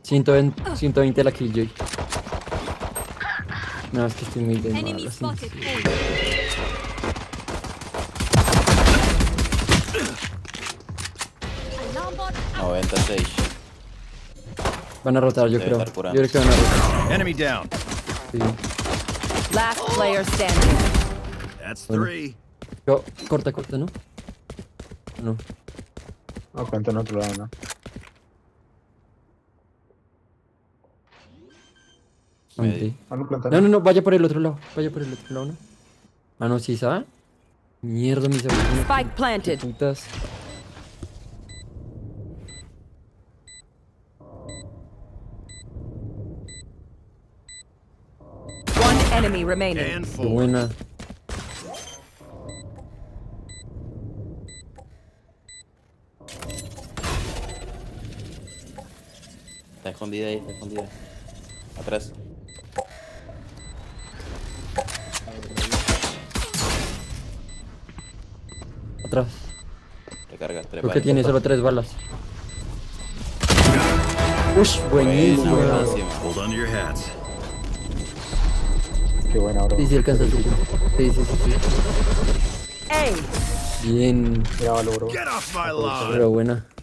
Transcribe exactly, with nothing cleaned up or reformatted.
ciento veinte, ciento veinte la Killjoy. No, es que estoy muy de Enemy malas. spotted. Alarm bot out. noventa y seis. Van a rotar, yo Debe creo. estar Yo curando. creo que van a rotar. Enemy down. Sí. Last player standing. That's Bueno. three. Yo, corta, corta, ¿no? No. No, cuenta en otro lado, ¿no? Medio. Ok. Ah, no, planta. No, no, no, vaya por el otro lado. Vaya por el otro lado, ¿no? Ah, no, sí, ¿sabes? Mierda, mis abuelos. Spike planted. Putas. One enemy remaining. And Qué four. buena. Está escondida ahí, está escondida. Atrás. Atrás. Recarga, Creo trepa. que tiene solo tres balas. Ush, buenísimo. Buena, buenísima. Hold on to your hats. Qué buena, bro. Sí, sí, alcanza el tiro. Sí, sí, sí, sí. Hey. Bien. Mira, bro. Get off my lawn. Pero buena.